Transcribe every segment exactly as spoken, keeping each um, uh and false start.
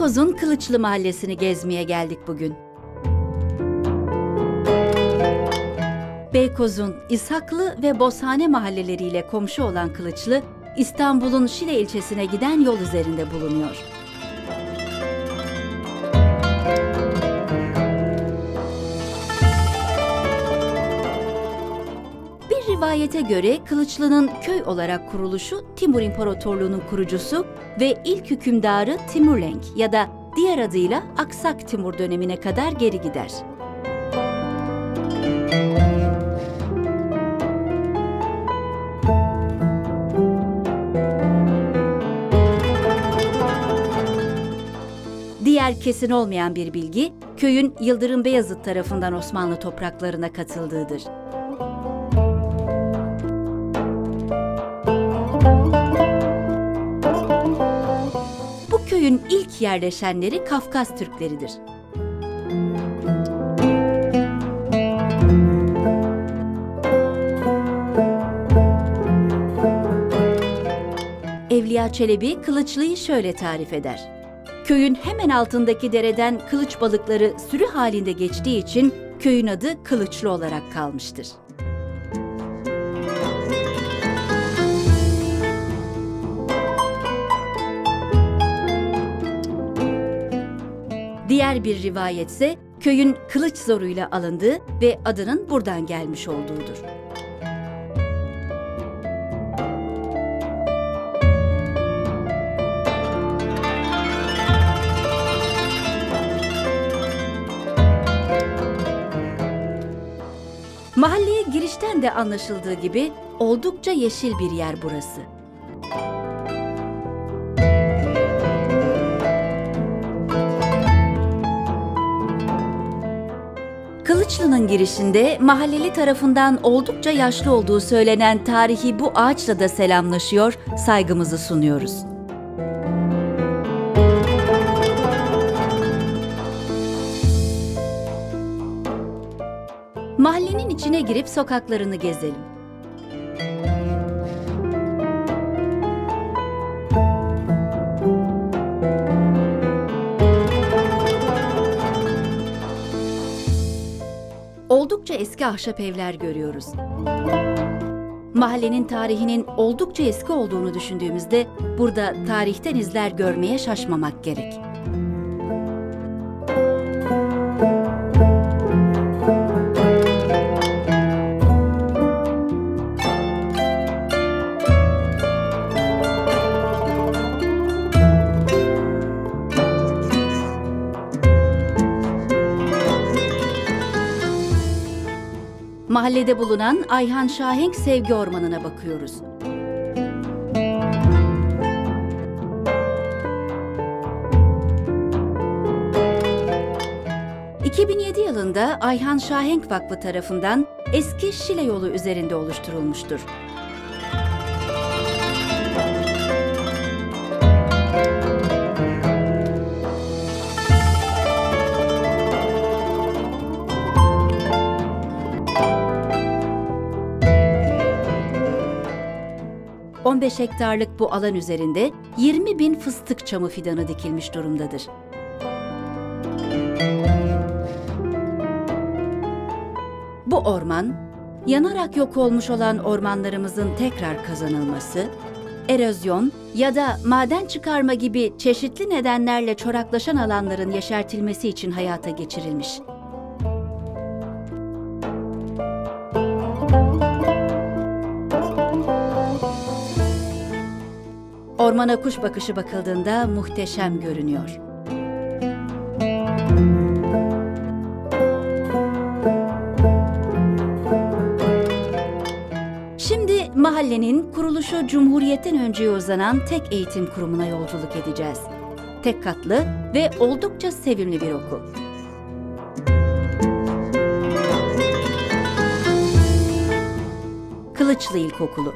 Beykoz'un Kılıçlı Mahallesi'ni gezmeye geldik bugün. Beykoz'un İshaklı ve Bozhane mahalleleriyle komşu olan Kılıçlı, İstanbul'un Şile ilçesine giden yol üzerinde bulunuyor. Bir rivayete göre Kılıçlı'nın köy olarak kuruluşu Timur İmparatorluğu'nun kurucusu ve ilk hükümdarı Timurlenk ya da diğer adıyla Aksak Timur dönemine kadar geri gider. Diğer kesin olmayan bir bilgi, köyün Yıldırım Beyazıt tarafından Osmanlı topraklarına katıldığıdır. Bu köyün ilk yerleşenleri Kafkas Türkleridir. Evliya Çelebi Kılıçlı'yı şöyle tarif eder: köyün hemen altındaki dereden kılıç balıkları sürü halinde geçtiği için köyün adı Kılıçlı olarak kalmıştır. Diğer bir rivayetse köyün kılıç zoruyla alındığı ve adının buradan gelmiş olduğudur. Mahalleye girişten de anlaşıldığı gibi oldukça yeşil bir yer burası. Kılıçlı'nın girişinde mahalleli tarafından oldukça yaşlı olduğu söylenen tarihi bu ağaçla da selamlaşıyor, saygımızı sunuyoruz. Mahallenin içine girip sokaklarını gezelim. Oldukça eski ahşap evler görüyoruz. Mahallenin tarihinin oldukça eski olduğunu düşündüğümüzde burada tarihten izler görmeye şaşmamak gerek. Mahallede bulunan Ayhan Şahenk Sevgi Ormanı'na bakıyoruz. iki bin yedi yılında Ayhan Şahenk Vakfı tarafından eski Şile yolu üzerinde oluşturulmuştur. on beş hektarlık bu alan üzerinde yirmi bin fıstık çamı fidanı dikilmiş durumdadır. Bu orman, yanarak yok olmuş olan ormanlarımızın tekrar kazanılması, erozyon ya da maden çıkarma gibi çeşitli nedenlerle çoraklaşan alanların yeşertilmesi için hayata geçirilmiş. Ormana kuş bakışı bakıldığında muhteşem görünüyor. Şimdi mahallenin kuruluşu Cumhuriyet'ten önceye uzanan tek eğitim kurumuna yolculuk edeceğiz. Tek katlı ve oldukça sevimli bir okul. Kılıçlı İlkokulu.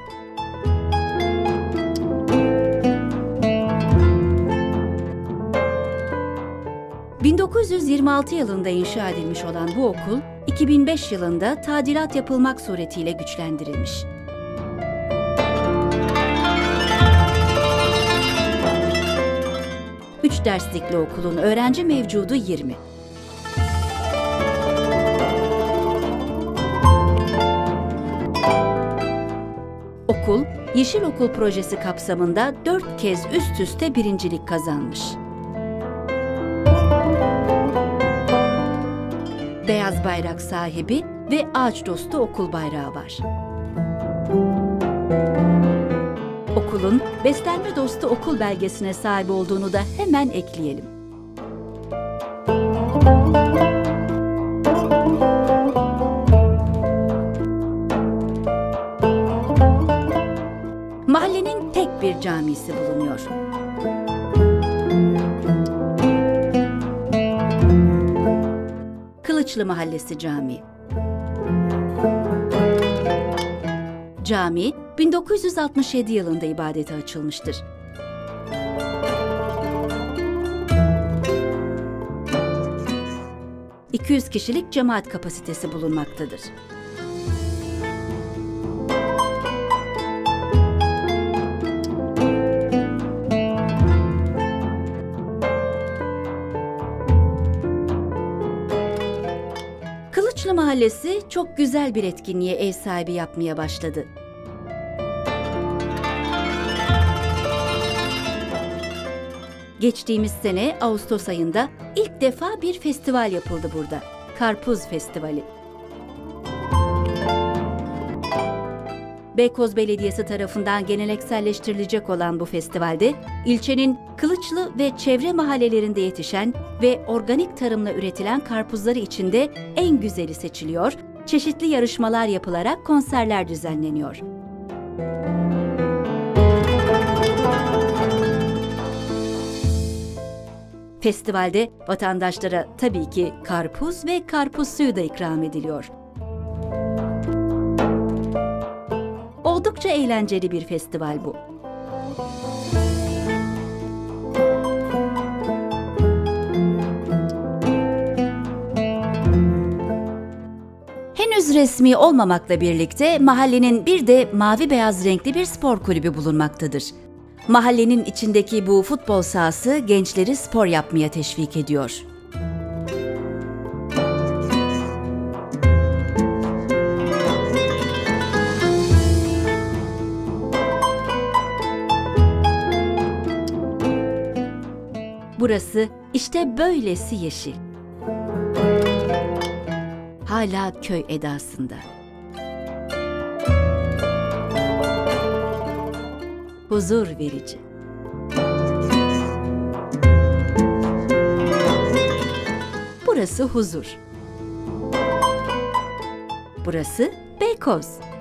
bin dokuz yüz yirmi altı yılında inşa edilmiş olan bu okul, iki bin beş yılında tadilat yapılmak suretiyle güçlendirilmiş. üç üç derslikli okulun öğrenci mevcudu yirmi. Okul, Yeşil Okul projesi kapsamında dört kez üst üste birincilik kazanmış. Beyaz bayrak sahibi ve ağaç dostu okul bayrağı var. Okulun beslenme dostu okul belgesine sahip olduğunu da hemen ekleyelim. Mahallenin tek bir camisi bulunuyor. Kılıçlı Mahallesi Camii. Cami, bin dokuz yüz altmış yedi yılında ibadete açılmıştır. iki yüz kişilik cemaat kapasitesi bulunmaktadır. Kılıçlı Mahallesi çok güzel bir etkinliğe ev sahibi yapmaya başladı. Geçtiğimiz sene Ağustos ayında ilk defa bir festival yapıldı burada. Karpuz Festivali. Beykoz Belediyesi tarafından gelenekselleştirilecek olan bu festivalde, ilçenin Kılıçlı ve çevre mahallelerinde yetişen ve organik tarımla üretilen karpuzları içinde en güzeli seçiliyor, çeşitli yarışmalar yapılarak konserler düzenleniyor. Festivalde vatandaşlara tabii ki karpuz ve karpuz suyu da ikram ediliyor. Oldukça eğlenceli bir festival bu. Henüz resmi olmamakla birlikte mahallenin bir de mavi beyaz renkli bir spor kulübü bulunmaktadır. Mahallenin içindeki bu futbol sahası gençleri spor yapmaya teşvik ediyor. Burası işte böylesi yeşil. Hala köy edasında. Huzur verici. Burası huzur. Burası Beykoz.